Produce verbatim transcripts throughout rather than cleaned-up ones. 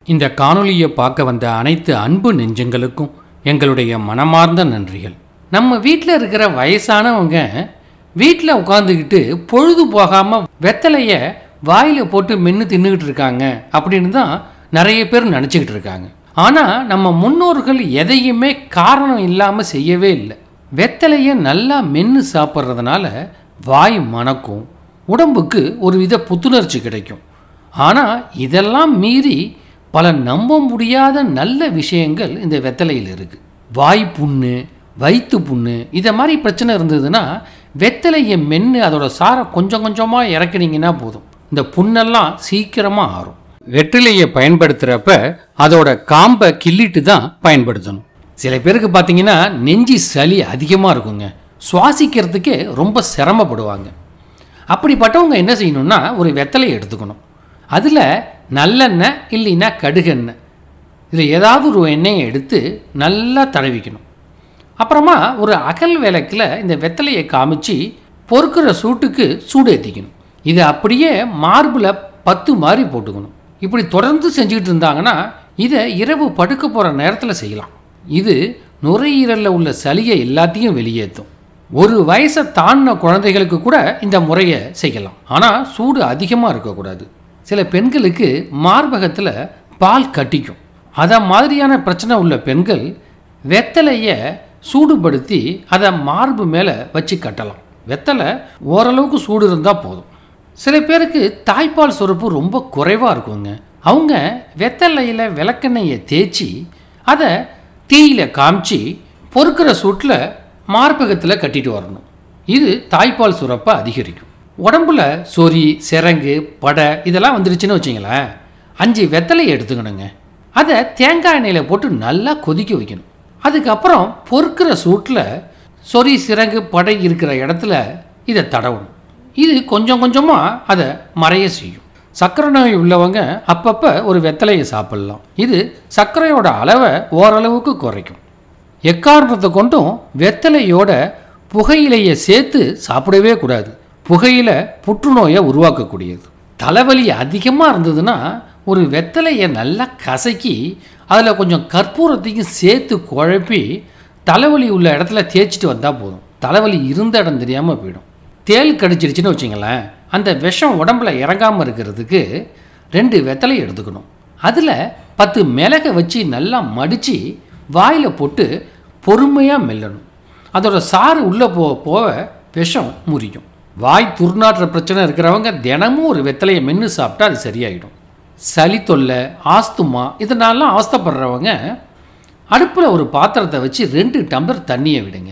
இந்த காணொளியை பார்க்க வந்த அனைத்து அன்பு நெஞ்சங்களுக்கும் எங்களுடைய மனமார்ந்த நன்றிகள். நம்ம வீட்டில் இருக்கிற வயசானவங்க வீட்டில் உட்காந்துக்கிட்டு பொழுது போகாமல் வெத்தலையை வாயில் போட்டு மென்று தின்னுக்கிட்டு இருக்காங்க அப்படின்னு தான் நிறைய பேர் நினச்சிக்கிட்டு இருக்காங்க. ஆனால் நம்ம முன்னோர்கள் எதையுமே காரணம் இல்லாமல் செய்யவே இல்லை. வெத்தலையை நல்லா மென்று சாப்பிட்றதுனால வாய் மணக்கும், உடம்புக்கு ஒரு வித புத்துணர்ச்சி கிடைக்கும். ஆனால் இதெல்லாம் மீறி பல நம்ப முடியாத நல்ல விஷயங்கள் இந்த வெத்தலையில் இருக்குது. வாய் புண்ணு, வயிற்று புண்ணு இதை மாதிரி பிரச்சனை இருந்ததுன்னா வெத்தலையை மென்று அதோட சாரை கொஞ்சம் கொஞ்சமாக இறக்குனீங்கன்னா போதும், இந்த புண்ணெல்லாம் சீக்கிரமாக ஆறும். வெற்றிலையை பயன்படுத்துகிறப்ப அதோட காம்பை கிள்ளிட்டு தான் பயன்படுத்தணும். சில பேருக்கு பார்த்தீங்கன்னா நெஞ்சி சளி அதிகமாக இருக்குங்க, சுவாசிக்கிறதுக்கே ரொம்ப சிரமப்படுவாங்க. அப்படிப்பட்டவங்க என்ன செய்யணும்னா ஒரு வெத்தலையை எடுத்துக்கணும். அதில் நல்லெண்ணெய் இல்லைன்னா கடுகெண்ணெய் இதில் ஏதாவது ஒரு எண்ணெயை எடுத்து நல்லா தடவிக்கணும். அப்புறமா ஒரு அகல் விளக்கில் இந்த வெத்தலையை காமிச்சு பொறுக்கிற சூட்டுக்கு சூடு ஏற்றிக்கணும். இதை அப்படியே மார்பில் பத்து மாதிரி போட்டுக்கணும். இப்படி தொடர்ந்து செஞ்சுக்கிட்டு இருந்தாங்கன்னா இதை இரவு படுக்க போகிற நேரத்தில் செய்யலாம். இது நுரையீரலில் உள்ள சளியை எல்லாத்தையும் வெளியேற்றும். ஒரு வயசை தாண்டின குழந்தைகளுக்கு கூட இந்த முறையை செய்யலாம். ஆனால் சூடு அதிகமாக இருக்கக்கூடாது. சில பெண்களுக்கு மார்பகத்தில் பால் கட்டிக்கும். அதை மாதிரியான பிரச்சனை உள்ள பெண்கள் வெத்தலையை சூடுபடுத்தி அதை மார்பு மேலே வச்சு கட்டலாம். வெத்தலை ஓரளவுக்கு சூடு இருந்தால் போதும். சில பேருக்கு தாய்ப்பால் சுரப்பு ரொம்ப குறைவாக இருக்குங்க. அவங்க வெத்தலையில் விளக்கெண்ணெயை தேய்ச்சி அதை தீயில் காமிச்சு பொறுக்கிற சூட்டில் மார்பகத்தில் கட்டிட்டு வரணும். இது தாய்ப்பால் சுரப்பை அதிகரிக்கும். உடம்புல சொறி, சிரங்கு, படை இதெல்லாம் வந்துருச்சுன்னு வச்சிங்களேன், அஞ்சு வெத்தலையை எடுத்துக்கணுங்க. அதை தேங்காய் எண்ணெயில் போட்டு நல்லா கொதிக்க வைக்கணும். அதுக்கப்புறம் பொறுக்கிற சூட்டில் சொறி, சிரங்கு, படை இருக்கிற இடத்துல இதை தடவணும். இது கொஞ்சம் கொஞ்சமாக அதை மறைய செய்யும். சர்க்கரை நோய் உள்ளவங்க அப்பப்போ ஒரு வெத்தலையை சாப்பிட்லாம். இது சர்க்கரையோட அளவை ஓரளவுக்கு குறைக்கும். எக்காரணத்தை கொண்டும் வெத்தலையோட புகையிலையை சேர்த்து சாப்பிடவே கூடாது. புகையிலை புற்றுநோயை உருவாக்கக்கூடியது. தலைவலி அதிகமாக இருந்ததுன்னா ஒரு வெத்தலையை நல்லா கசக்கி அதில் கொஞ்சம் கற்பூரத்தையும் சேர்த்து குழப்பி தலைவலி உள்ள இடத்துல தேய்ச்சிட்டு வந்தால் போதும். தலைவலி இருந்த இடம் தெரியாமல் போயிடும். தேள் கடிச்சிருச்சுன்னு வச்சிங்களேன், அந்த விஷம் உடம்புல இறங்காமல் இருக்கிறதுக்கு ரெண்டு வெத்தலை எடுத்துக்கணும். அதில் பத்து மிளகை வச்சு நல்லா மடித்து வாயில் போட்டு பொறுமையாக மெல்லணும். அதோட சாறு உள்ளே போக போக விஷம் முறியும். வாய் துர்நாற்ற பிரச்சனை இருக்கிறவங்க தினமும் ஒரு வெத்தலையை மென்று சாப்பிட்டா அது சரியாயிடும். சளி தொல்லை, ஆஸ்துமா இதனாலாம் அவஸ்தைப்படுறவங்க அடுப்பில் ஒரு பாத்திரத்தை வச்சு ரெண்டு டம்ளர் தண்ணியை விடுங்க.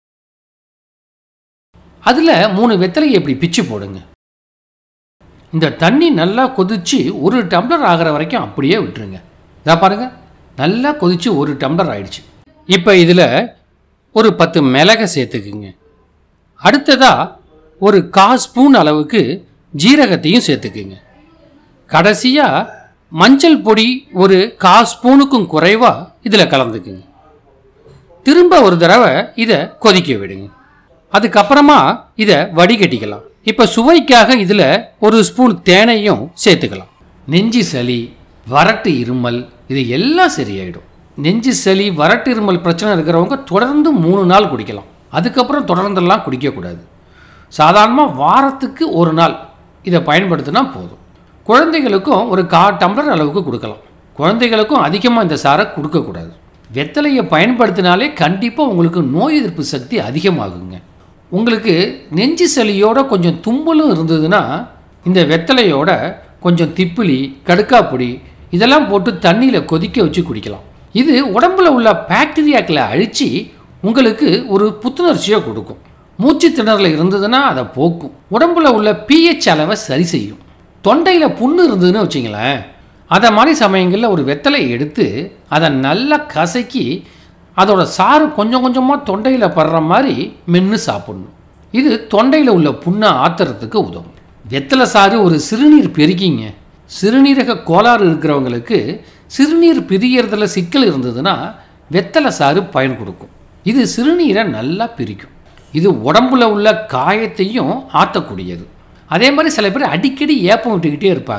அதில் மூணு வெத்தலையை இப்படி பிச்சு போடுங்க. இந்த தண்ணி நல்லா கொதித்து ஒரு டம்ளர் ஆகிற வரைக்கும் அப்படியே விட்டுருங்க. இதை பாருங்கள், நல்லா கொதித்து ஒரு டம்ளர் ஆயிடுச்சு. இப்போ இதில் ஒரு பத்து மிளகை சேர்த்துக்குங்க. அடுத்ததாக ஒரு கால் ஸ்பூன் அளவுக்கு ஜீரகத்தையும் சேர்த்துக்குங்க. கடைசியாக மஞ்சள் பொடி ஒரு கால் ஸ்பூனுக்கும் குறைவாக இதில் கலந்துக்குங்க. திரும்ப ஒரு தடவை இதை கொதிக்க விடுங்க. அதுக்கப்புறமா இதை வடிகட்டிக்கலாம். இப்போ சுவைக்காக இதில் ஒரு ஸ்பூன் தேனையும் சேர்த்துக்கலாம். நெஞ்சு சளி, வறட்டு இருமல் இது எல்லாம் சரியாயிடும். நெஞ்சு சளி, வறட்டு இருமல் பிரச்சனை இருக்கிறவங்க தொடர்ந்து மூணு நாள் குடிக்கலாம். அதுக்கப்புறம் தொடர்ந்தெல்லாம் குடிக்கக்கூடாது. சாதாரணமாக வாரத்துக்கு ஒரு நாள் இதை பயன்படுத்தினா போதும். குழந்தைகளுக்கும் ஒரு கால் டம்ளர் அளவுக்கு கொடுக்கலாம். குழந்தைகளுக்கும் அதிகமாக இந்த சாரை கொடுக்கக்கூடாது. வெத்தலையை பயன்படுத்தினாலே கண்டிப்பாக உங்களுக்கு நோய் எதிர்ப்பு சக்தி அதிகமாகுங்க. உங்களுக்கு நெஞ்சு சளியோட கொஞ்சம் தும்பலும் இருந்ததுன்னா இந்த வெத்தலையோட கொஞ்சம் திப்பிலி, கடுக்காப்பொடி இதெல்லாம் போட்டு தண்ணியில் கொதிக்க வச்சு குடிக்கலாம். இது உடம்புல உள்ள பாக்டீரியாக்களை அழித்து உங்களுக்கு ஒரு புத்துணர்ச்சியை கொடுக்கும். மூச்சு திணறல் இருந்ததுன்னா அதை போக்கும். உடம்புல உள்ள பிஹெச் அளவை சரி செய்யும். தொண்டையில் புண்ணு இருந்ததுன்னு வச்சிங்களேன், அதை மாதிரி சமயங்களில் ஒரு வெத்தலையை எடுத்து அதை நல்லா கசக்கி அதோட சாறு கொஞ்சம் கொஞ்சமாக தொண்டையில் படுற மாதிரி மென்று சாப்பிடணும். இது தொண்டையில் உள்ள புண்ணை ஆற்றுறதுக்கு உதவும். வெத்தலை சாறு ஒரு சிறுநீர் பெருக்கிங்க. சிறுநீரக கோளாறு இருக்கிறவங்களுக்கு சிறுநீர் பிரியறதுல சிக்கல் இருந்ததுன்னா வெத்தலை சாறு பயன் கொடுக்கும். இது சிறுநீரை நல்லா பிரிக்கும். இது உடம்புல உள்ள காயத்தையும் ஆற்றக்கூடியது. அதே மாதிரி சில பேர் அடிக்கடி ஏப்பம் விட்டுக்கிட்டே இருப்பாங்க.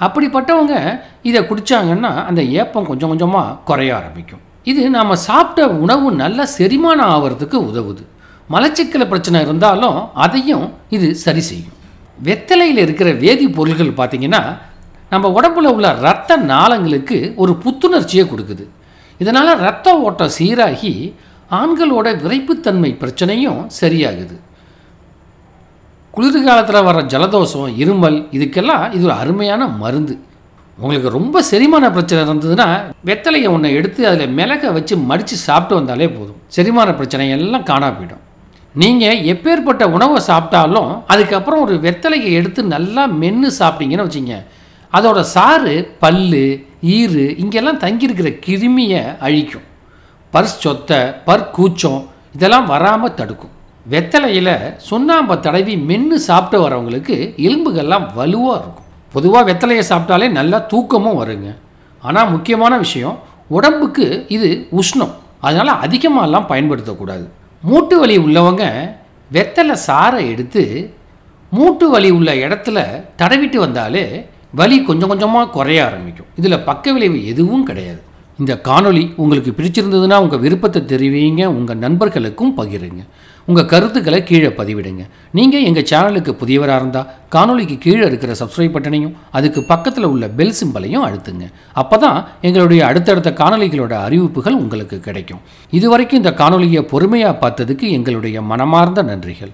அப்படிப்பட்டவங்க இதை குடித்தாங்கன்னா அந்த ஏப்பம் கொஞ்சம் கொஞ்சமாக குறைய ஆரம்பிக்கும். இது நாம் சாப்பிட்ட உணவு நல்லா செரிமானம் ஆகிறதுக்கு உதவுது. மலச்சிக்கல் பிரச்சனை இருந்தாலும் அதையும் இது சரி செய்யும். வெத்தலையில் இருக்கிற வேதிப்பொருள்கள் பார்த்திங்கன்னா நம்ம உடம்புல உள்ள இரத்த நாளங்களுக்கு ஒரு புத்துணர்ச்சியை கொடுக்குது. இதனால் இரத்த ஓட்டம் சீராகி ஆண்களோட விரைப்புத்தன்மை பிரச்சனையும் சரியாகுது. குளிர்காலத்தில் வர ஜலதோஷம், இருமல் இதுக்கெல்லாம் இது ஒரு அருமையான மருந்து. உங்களுக்கு ரொம்ப செரிமான பிரச்சனை இருந்ததுன்னா வெத்தலையை ஒன்றை எடுத்து அதில் மிளகை வச்சு மடித்து சாப்பிட்டு வந்தாலே போதும், செரிமான பிரச்சனை எல்லாம் காணா போயிடும். நீங்கள் எப்பேற்பட்ட உணவை சாப்பிட்டாலும் அதுக்கப்புறம் ஒரு வெத்தலையை எடுத்து நல்லா மென்று சாப்பிட்டீங்கன்னு வச்சுங்க, அதோட சாறு பல், ஈறு இங்கெல்லாம் தங்கியிருக்கிற கிருமியை அழிக்கும். பர்ஸ் சொத்தை, பற்கூச்சம் இதெல்லாம் வராமல் தடுக்கும். வெத்தலையில் சுண்ணாம்பை தடவி மென்று சாப்பிட்டு வரவங்களுக்கு எலும்புகள்லாம் வலுவாக இருக்கும். பொதுவாக வெத்தலையை சாப்பிட்டாலே நல்லா தூக்கமும் வருங்க. ஆனால் முக்கியமான விஷயம், உடம்புக்கு இது உஷ்ணம், அதனால் அதிகமாகலாம் பயன்படுத்தக்கூடாது. மூட்டு வலி உள்ளவங்க வெத்தலை சாறை எடுத்து மூட்டு வலி உள்ள இடத்துல தடவிட்டு வந்தாலே வலி கொஞ்சம் கொஞ்சமாக குறைய ஆரம்பிக்கும். இதில் பக்க விளைவு எதுவும் கிடையாது. இந்த காணொளி உங்களுக்கு பிடிச்சிருந்ததுன்னா உங்கள் விருப்பத்தை தெரிவிங்க, உங்கள் நண்பர்களுக்கும் பகிருங்க, உங்கள் கருத்துக்களை கீழே பதிவிடுங்க. நீங்கள் எங்கள் சேனலுக்கு புதியவராக இருந்தால் காணொளிக்கு கீழே இருக்கிற சப்ஸ்கிரைப் பட்டனையும் அதுக்கு பக்கத்தில் உள்ள பெல் சிம்பலையும் அழுத்துங்க. அப்போ தான் எங்களுடைய அடுத்தடுத்த காணொளிகளோட அறிவிப்புகள் உங்களுக்கு கிடைக்கும். இதுவரைக்கும் இந்த காணொளியை பொறுமையாக பார்த்ததுக்கு எங்களுடைய மனமார்ந்த நன்றிகள்.